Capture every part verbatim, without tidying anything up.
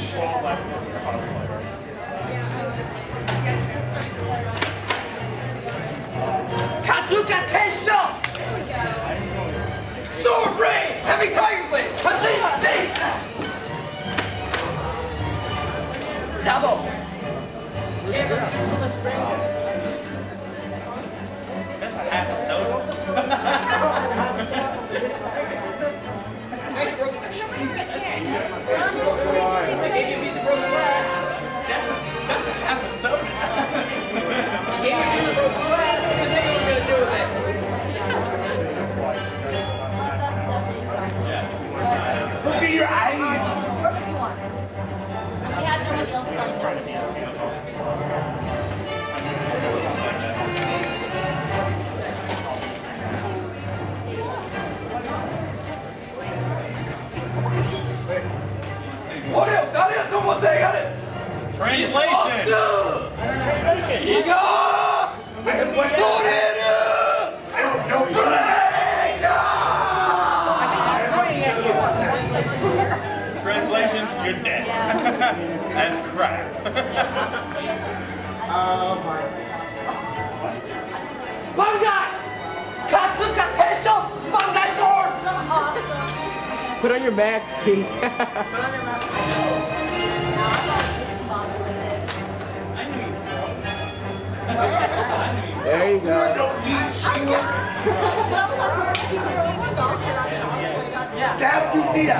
Katsuka Tensho! Sword Rain! Heavy Tiger Blade! Complete things! Double! Can't assume from a stranger. That's a half a soda. Nice roast. I gave you a piece of broken glass. That's a, that's a half a soda. I gave you a piece of broken glass. What do you think I'm going to do with it? Look at your eyes! We had nobody else lined up. Translation! Translation! Iga! I have one. I don't know you. Translation, you're dead. That's crap. Oh my. Bangai! Katsuka Tensho! Bangai sword! Awesome. Put on your mask, Steve. Yeah, I'm not discombobulated with it. I knew you There you go. You don't need shields. When I was a fourteen-year-old stalker, I cosplay got Stab you, Thea.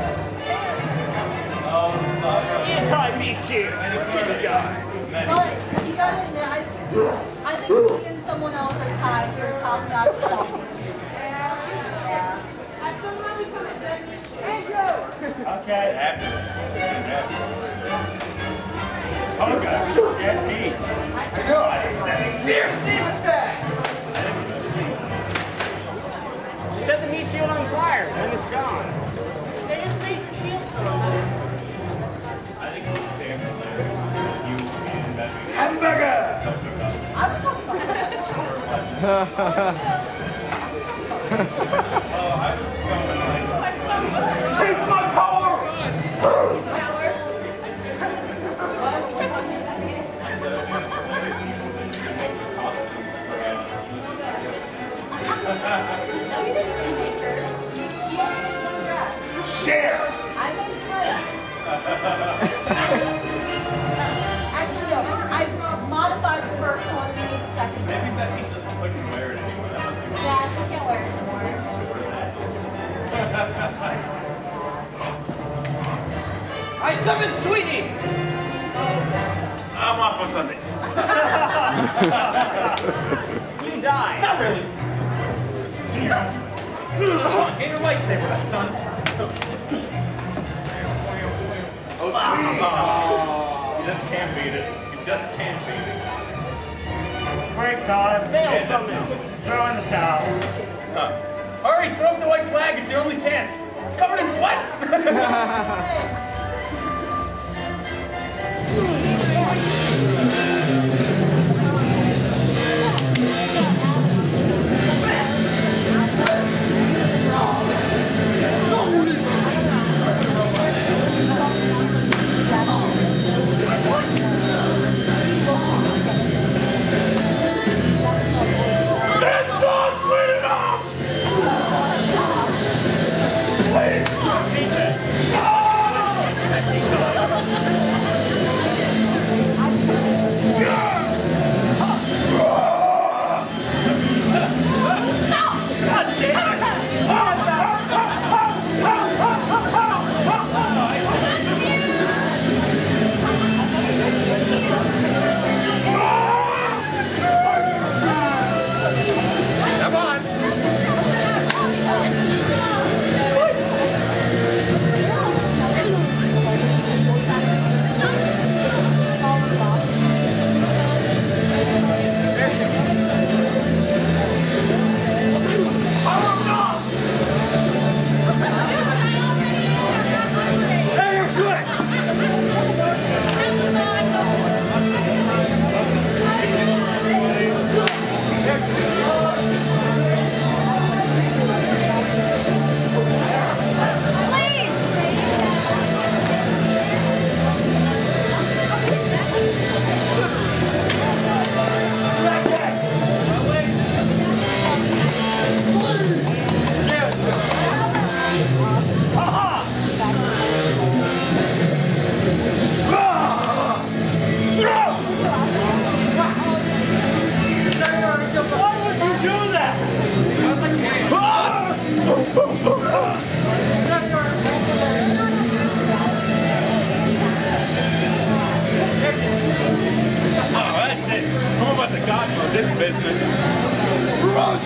Oh, sorry. Anti-meat shield. Skinny guy. But you gotta admit, I, I think me and someone else are tied for top notch selfies. Yeah. Okay. It happens. It happens. Toga, get me. I know. I think that Fierce demon attack! Just set the meat shield on fire, then it's gone. They just made your shield so I think it's damn hilarious. You and that hamburger. I was talking about Oh, I was just going like. Taste my power. Share. I made three. Actually, no. I modified the first one and made the second one. Maybe Becky just couldn't wear it anymore. That must be Yeah, she can't wear it anymore. I summon Sweetie! I'm off on Sundays. You die. Not really. Zero. Come on, get your lightsaber back, son. Oh, sweet. You just can't beat it. You just can't beat it. Break time. Fail summon. Throw in the towel. Huh. Hurry, throw up the white flag. It's your only chance. It's covered in sweat.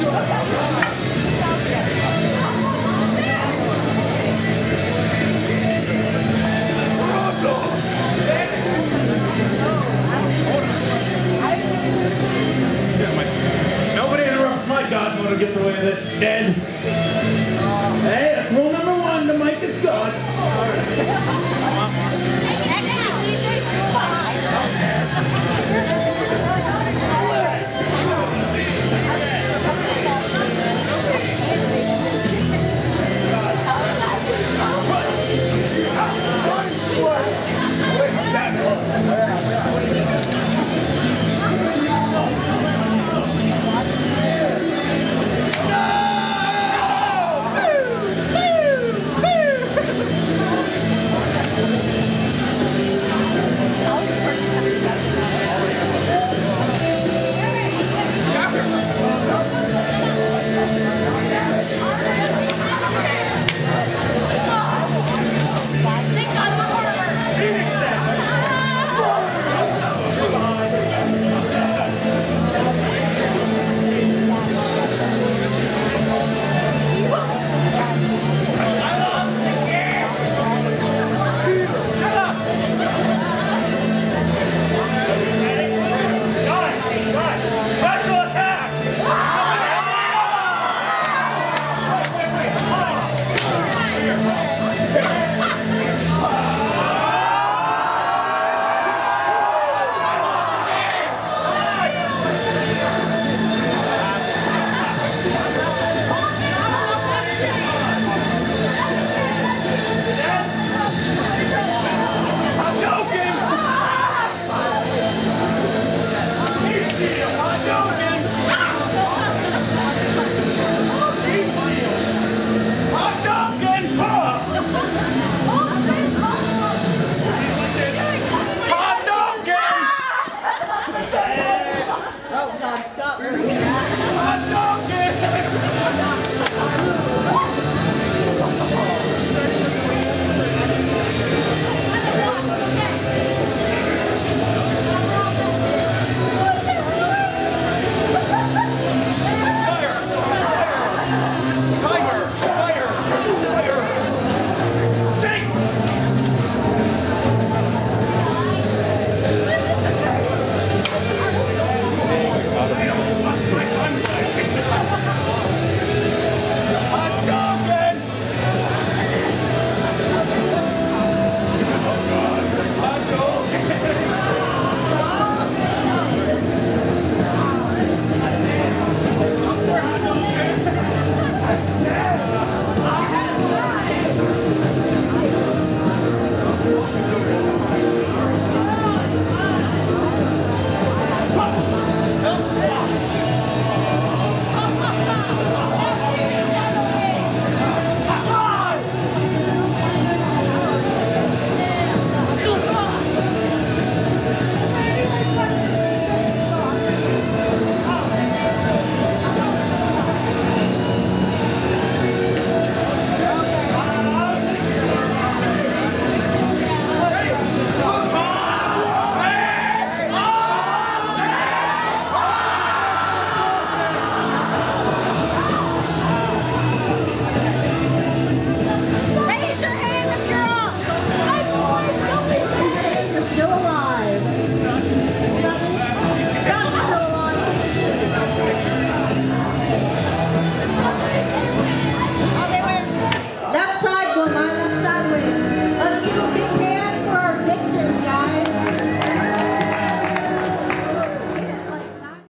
Okay.